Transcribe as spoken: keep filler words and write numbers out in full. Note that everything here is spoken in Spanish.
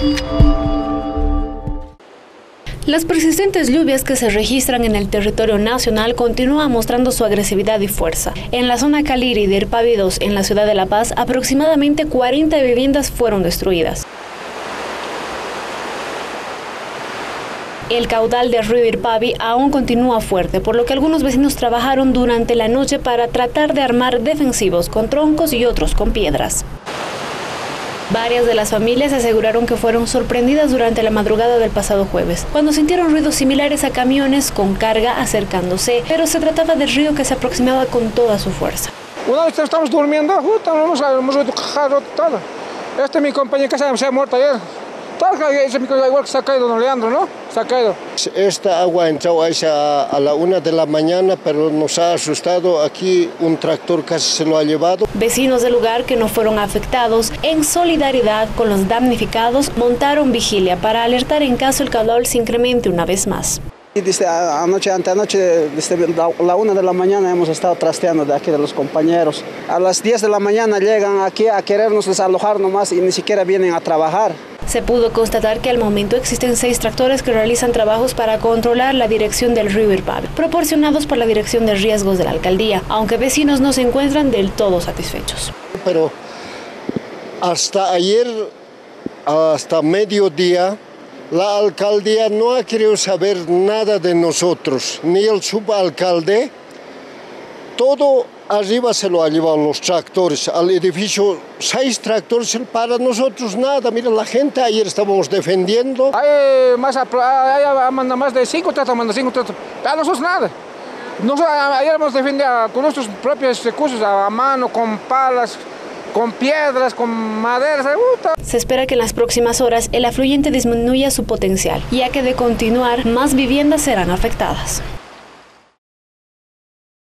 Las persistentes lluvias que se registran en el territorio nacional continúan mostrando su agresividad y fuerza. En la zona Caliri de Irpavi dos, en la ciudad de La Paz, aproximadamente cuarenta viviendas fueron destruidas. El caudal del río Irpavi aún continúa fuerte, por lo que algunos vecinos trabajaron durante la noche para tratar de armar defensivos con troncos y otros con piedras. Varias de las familias aseguraron que fueron sorprendidas durante la madrugada del pasado jueves, cuando sintieron ruidos similares a camiones con carga acercándose, pero se trataba del río que se aproximaba con toda su fuerza. Una vez estamos durmiendo, hemos oído todo. Este mi compañero que se ha muerto ayer. Ese igual que se ha caído, don Leandro, ¿no? Se ha caído. Esta agua entró a la una de la mañana, pero nos ha asustado. Aquí un tractor casi se lo ha llevado. Vecinos del lugar que no fueron afectados, en solidaridad con los damnificados, montaron vigilia para alertar en caso el caudal se incremente una vez más. Desde anoche, anteanoche, desde la una de la mañana hemos estado trasteando de aquí de los compañeros. A las diez de la mañana llegan aquí a querernos desalojar nomás y ni siquiera vienen a trabajar. Se pudo constatar que al momento existen seis tractores que realizan trabajos para controlar la dirección del río Irpavi, proporcionados por la Dirección de Riesgos de la Alcaldía, aunque vecinos no se encuentran del todo satisfechos. Pero hasta ayer, hasta mediodía, la alcaldía no ha querido saber nada de nosotros, ni el subalcalde. Todo arriba se lo ha llevado los tractores, al edificio seis tractores, para nosotros nada. Mira, la gente ayer estábamos defendiendo. Hay más, hay manda más de cinco tractores, manda cinco tractores. Para nosotros nada. Nosotros ayer hemos defendido con nuestros propios recursos, a mano, con palas, con piedras, con maderas. Se espera que en las próximas horas el afluente disminuya su potencial, ya que de continuar, más viviendas serán afectadas.